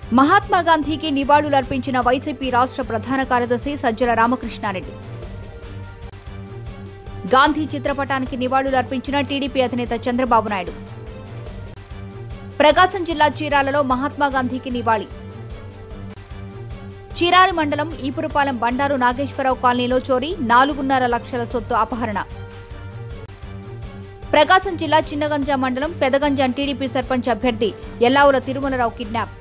మహాత్మా గాంధీకి నివాళులర్పించిన వైసీపీ రాష్ట్ర ప్రధాన కార్యదర్శి సజ్జల రామకృష్ణారెడ్డి. గాంధీ చిత్రపటానికి నివాళులర్పించిన టీడీపీ అధినేత చంద్రబాబు నాయుడు. ప్రకాశం జిల్లా చీరాలలో మహాత్మా గాంధీకి నివాళి. చీరారి మండలం ఈపురపాలెం బండారు నాగేశ్వరరావు కాలనీలో చోరీ, 4.5 లక్షల సొత్తు అపహరణ. ప్రకాశం జిల్లా చిన్నగంజాం మండలం పెదగంజాం టీడీపీ సర్పంచ్ అభ్యర్థి ఎల్లావుల తిరుమలరావు కిడ్నాప్.